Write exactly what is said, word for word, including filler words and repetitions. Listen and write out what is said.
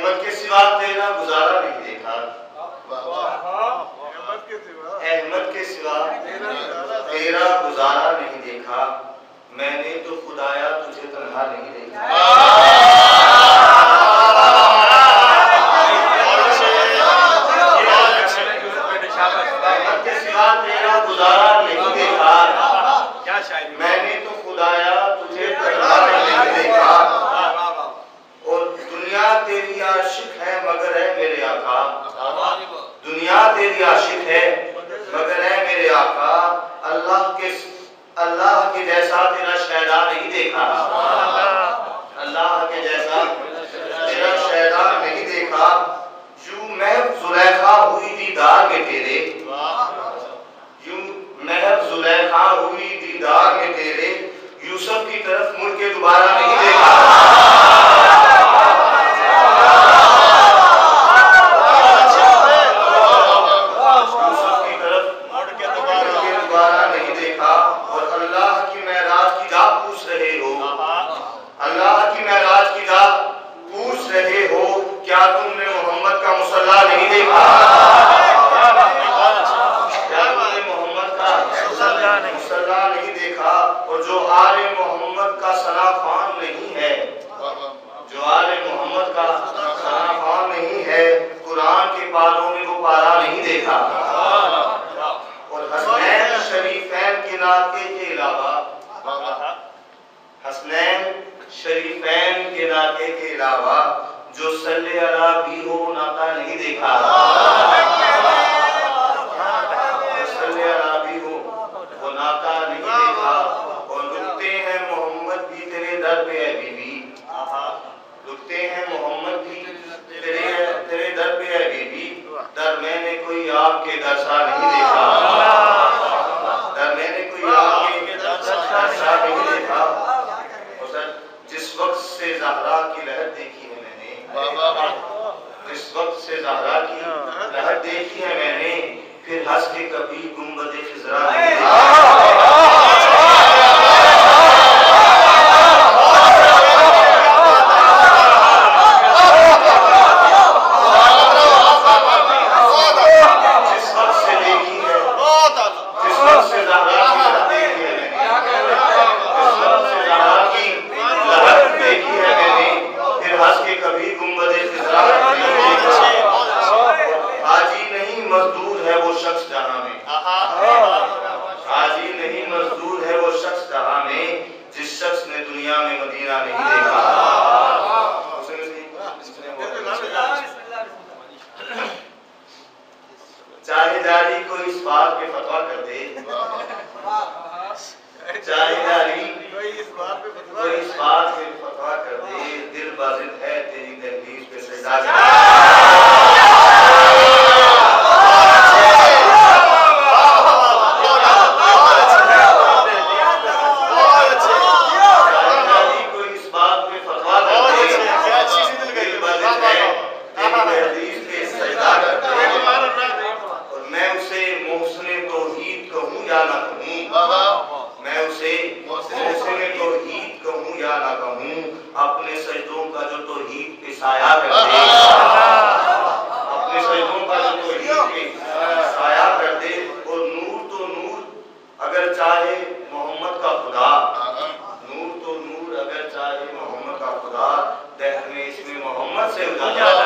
अहमद के सिवा तेरा गुजारा नहीं देखा, अहमद के सिवा तेरा गुजारा नहीं देखा, मैंने तो खुदाया तुझे तन्हा नहीं देखा। अहमद के सिवा तेरा गुजारा नहीं देखा, मैंने तो खुदाया तुझे तन्हा नहीं देखा। और दुनिया तेरी आशिक है मगर है मेरे आका, दुनिया तेरी आशिक है मगर है मेरे आका, अल्लाह के अल्लाह के जैसा तेरा शहदा नहीं देखा, अल्लाह के जैसा तेरा शहदा नहीं देखा। यूं महब जुलेखा हुई दीदार में तेरे, यूं महब जुलेखा हुई दीदार में तेरे, यूसुफ की तरफ मुड़ के दोबारा नहीं देखा। क्या तुमने मोहम्मद का मुसल्ला नहीं देखा, क्या तुमने मोहम्मद का मुसल्ला नहीं देखा। और जो आले मोहम्मद का सनाफान नहीं है, जो आले मोहम्मद का सनाफान नहीं है, कुरान के पालों में वो पारा नहीं देखा। और हसनैन शरीफैन के नाते के अलावा, हसनैन शरीफैन के नाते के अलावा जो सल्ले अला भी हो नाता नहीं देखा, जो सल्ले अला भी हो वो नाता नहीं देखा। और रुकते हैं मोहम्मद भी तेरे दर पे है बीबी, रुकते हैं मोहम्मद भी तेरे तेरे दर पे है बीबी, दर मैंने कोई आपके दर सा नहीं देखा, दर मैंने कोई आपके दर सा नहीं देखा। और सर जिस वक्त से ज़हरा की लहर देखी है मैंने, जिस वक्त से ज़हरा की लहर देखी है मैंने, फिर हंस के कभी गुंबदे खिज़रा नहीं देखा। जिस वक्त से देखी है, जिस वक्त से ज़हरा की लहर देखी है मैंने, जिस वक्त से ज़हरा की लहर देखी है मैंने, फिर हंस के कभी गुंबदे खिज़रा नहीं देखा। हाजी नहीं मजदूर है वो शख्स जहां में, हाजी नहीं मजदूर है वो शख्स जहां में, जिस शख्स ने दुनिया में मदीना नहीं देखा। चाहे जारी कोई इस बात पे फतवा कर दे, चाहे जारी कोई इस बात पे फतवा कर दे, दिल बाजिद है तेरी दहलीज पे सजदा कर। अपने सजदों का जो तौहीद पे साया कर दे, अपने सजदों का जो तौहीद पे साया कर दे। और नूर तो नूर अगर चाहे मोहम्मद का खुदा, नूर तो नूर अगर चाहे मोहम्मद का खुदा, दहर में इसमें मोहम्मद से उजाला